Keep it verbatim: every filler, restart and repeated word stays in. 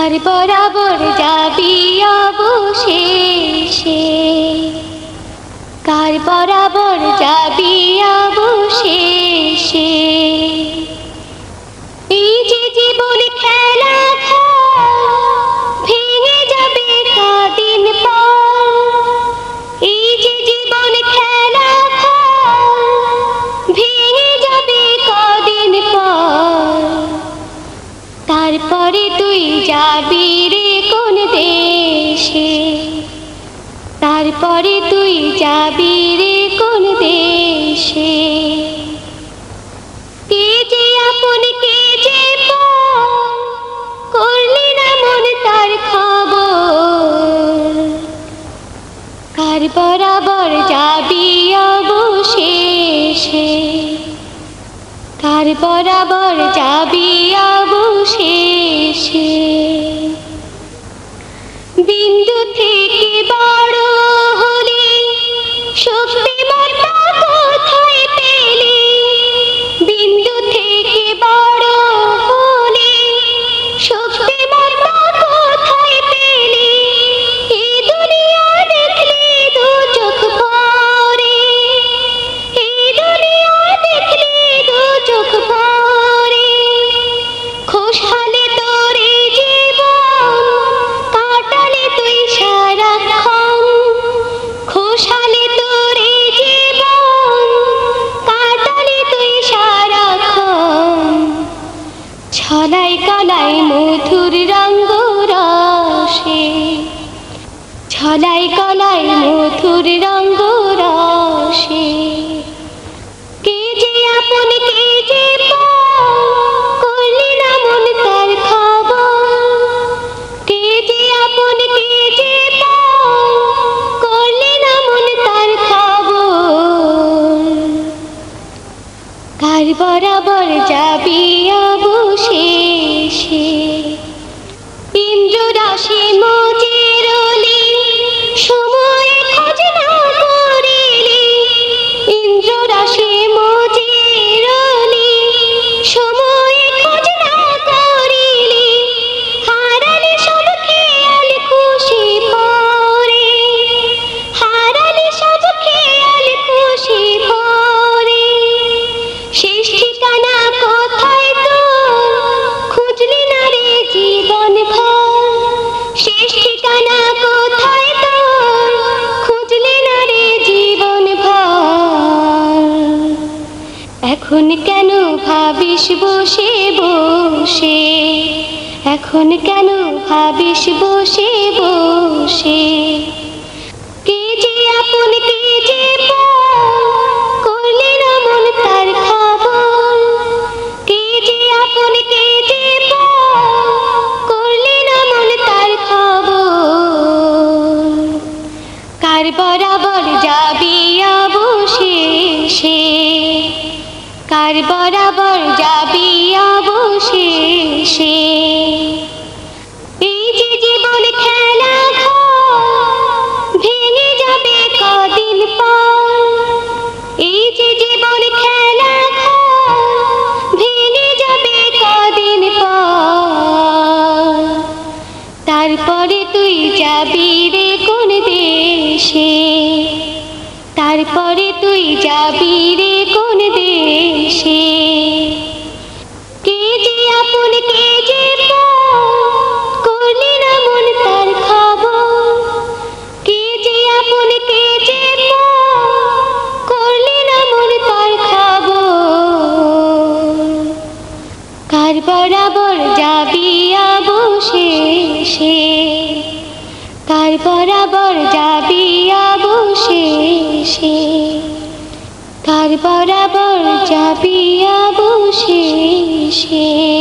কার বরাবর যাবি অবশেষে, কার বরাবর যাবি অবশেষে। এই যে জীবন খেলা ভেঙে যাবে কদিন পর, এই যে জীবন খেলা ভেঙে যাবে কদিন পর। তারপরে তুই যাবি রে কোন দেশে, তারপরে তুই যাবি রে কোন দেশে। কে যে আপন কে যে পর, করলি না মন তার খবর। কার বরাবর যাবি অবশেষে, কার বরাবর যাবি অবশেষে। বিন্দু থেকে বড় হলি শক্তিমত্তা কোথায় পেলি, বিন্দু থেকে বড় হলি শক্তিমত্তা কোথায় পেলি। এই দুনিয়া দেখলি দু চোখ ভরে, এই দুনিয়া দেখলি দু চোখ ভরে। খুশহালি তোর এই জীবন কাটালি তুই সারাক্ষণ, খুশহালি তোর এই জীবন কাটালি তুই সারাক্ষণ। ছলাই কলাই মধুর রঙ্গ রসে, ছলাই কলাই মধুর রঙ্গ রসে। কে যে আপন কে যে পর, করলি না মন তার খবর। কে যে আপন কে যে পর, করলি না মন তার খবর। কার বরাবর যাবি অবশেষে। ইন্দ্র রাশি মজির অলি সময় খোঁজ না করিলি, ইন্দ্র রাশি মজির অলি সময় খোঁজ না করিলি। হারালি সব খেয়াল খুশি ভরে, হারালি সব খেয়াল খুশি ভরে। শেষ ঠিকানা কোথায় তোর, খুঁজলি না রে জীবন ভর। শেষ ঠিকানা কোথায় তোর, খুঁজলি না রে জীবন ভর। এখন কেন ভাবিস বসে বসে, এখন কেন ভাবিস বসে বসে। কে যে আপন কে যে পর, করলি না মন তার খবর। কে যে আপন কে যে পর, করলি না মন তার খবর। কার বরাবর যাবি অবশেষে, কার বরাবর যাবি অবশেষে। এই যে জীবন খেলা ভেঙে যাবে কদিন পর, এই যে জীবন খেলা ভেঙে যাবে কদিন পর। তারপরে তুই যাবি রে কোন দেশে, তারপরে তুই যাবি রে কোন দেশে। কে যে আপন কে যে পর, করলি না মন তার খবর। কে যে আপন কে যে পর, করলি না মন তার খবর। কার বরাবর যাবি অবশেষে, কার বরাবর যাবি অবশেষে। কার বরাবর যাবি অবশেষে।